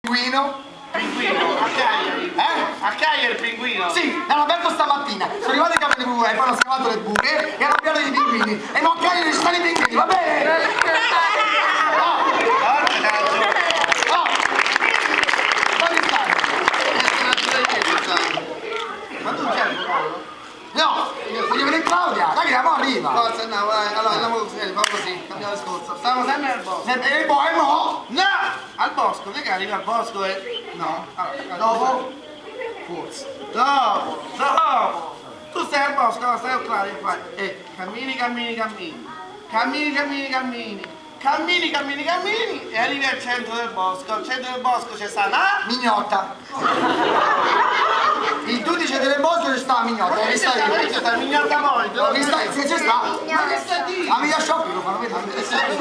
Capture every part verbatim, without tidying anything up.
Pinguino? Pinguino? A Cagliari? Eh? A Cagliari il pinguino? Sì, l'hanno aperto stamattina. Sono arrivati i capelli blu e poi hanno scavato le buche e hanno piano i pinguini. E non a Cagliari ci stanno i pinguini, va bene? No! No! Dove stanno? Ma tu c'hai il ruolo? No! Voglio vedere Claudia, dai che la mo arriva! Forza, no, vai, allora andiamo così, fa così, cambiamo discorso. Stiamo sempre nel bosco. E poi no! No! Al bosco, che arrivi al bosco e... No, allora, Dopo? Forse. Dopo, dopo! Tu stai al bosco, allora stai al claro e fai... E cammini, cammini, cammini. Cammini, cammini, cammini. Cammini, cammini, cammini e arrivi al centro del bosco. Al centro del bosco c'è sta una... Mignotta. Il giudice del bosco c'è sta la mignotta, l'ho vista io. C'è sta mignotta poi. L'ho vista, se c'è sta. Ma che sta di? A Media Shopping lo fanno vedere.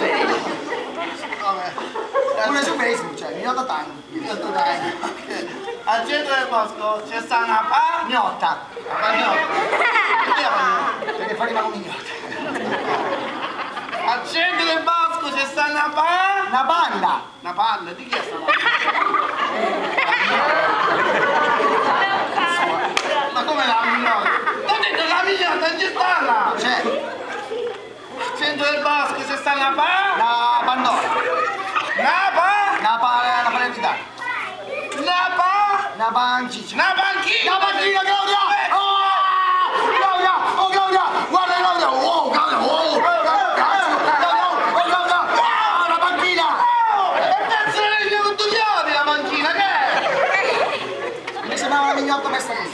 Pure su Facebook, cioè, mignotta time. Mignotta time. Al centro del bosco c'è sta una pa... Mignotta. Una pagnotta. Perché la pagnotta? Perché fa rima con mignotta. Al centro del bosco c'è sta una pa... Una panda. Una palla, di chi è sta palla? Ma come la mignotta? Ti ho detto che la mignotta non c'è sta là! C'è. Al centro del bosco c'è sta una pa... Una pandora. Una pa... Una pa... Una palermità. Una pa... Una panciccia. Una panchina! Una panchina, Claudia! Oh! Claudia! Oh, Claudia! Guarda, Claudia! Oh, Claudia! Oh! Cazzo! Claudia! Oh, Claudia! Ah, una panchina! Oh! E pezzo di legno con tutti gli odi la panchina, che è? Mi sembrava una mignotta messa così.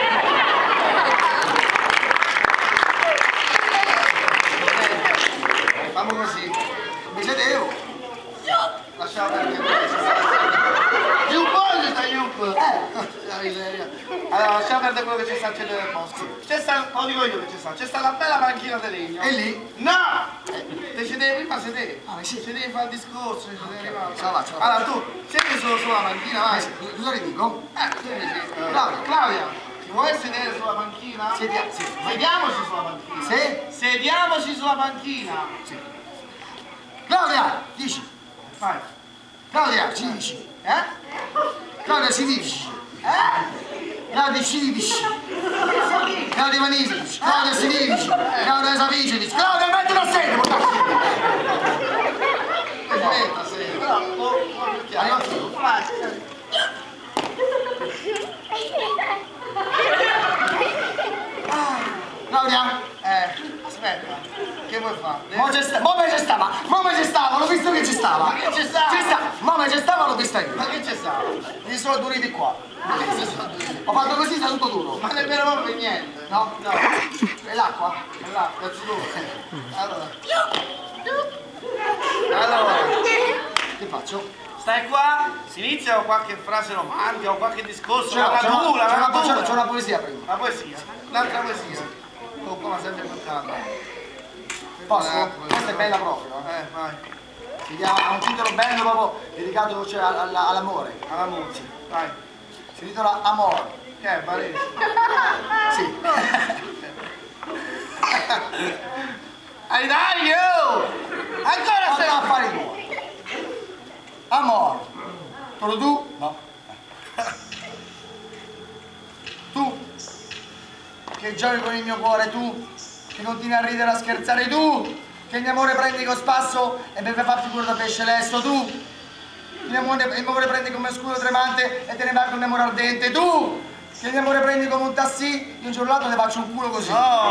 Fammo così. Mi sedevo. Lasciamo perdere. Giù un po' ci sta Yup. La miseria. Allora, lasciamo perdere quello che c'è sta al centro del bosco. C'è sta, lo dico io che c'è sta, c'è sta una bella panchina di legno. E lì? No! Te ci devi prima sedere. Ah, ma sì. Ci devi fare il discorso, ci devi arrivare. Ce la faccio, ce la Allora tu, siedi solo sulla panchina, vai. Cosa le dico? Eh, tu dici, Claudia, Claudia, ti vuoi sedere sulla panchina? Sedia, sì. Sediamoci sulla panchina. Sì? Sediamoci sulla panchina. Sì. Claudia, dici. Vai. Claudia, ci dici. Eh? Claudia, ci dici. Eh? Claudia, ci dici. Claudia Vanisic. Claudia Silivici. Claudia Savicevic. Claudia, mettila a sedere, portacci. Aspetta, sì. Però, un po' più chiaro. Vai. Claudia? Eh, aspetta. Che vuoi fare? Mo c'è sta, mo me c'è stava, mo me c'è stava, l'ho visto che ci stava. Ma che c'è stava? Ci sta, mo me c'è stava, l'ho vista io. Ma che c'è stato? Mi sono duriti qua. Ma che c'è stato? Ho fatto così, sta tutto duro. Ma nemmeno proprio niente. No? No. È l'acqua? È là, cazzo duro. Allora. Allora. Che faccio? Stai qua, si inizia con qualche frase romantica, o qualche discorso, C'è una una, natura, c'è una una, c'è natura. c'è una poesia prima. La poesia, l'altra poesia. Oh, come sempre con calma. Posso? Questa è bella proprio. Eh. Eh, vai. Si chiama, ha un titolo bello proprio dedicato cioè, alla- all'amore. Alla musica, vai. Si intitola Amor. Che è, Varese? Sì. Dai, dai, oh! Ancora Sei sei... affari tuoi. Amor. Solo tu? No. Tu che giochi con il mio cuore, tu che continui a ridere, a scherzare, tu che il mio amore prendi con spasso e mi fa figura da pesce lesto, tu il mio amore, il mio amore prendi come scudo tremante e te ne vai con il mio amore ardente, tu che il mio amore prendi come un tassì, io un giorno l'altro ti faccio un culo così. No!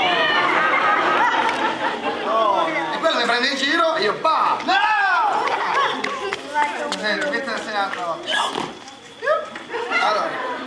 No! E quello mi prende in giro e io bah! No! Senti, mettila a l'altra volta. Allora,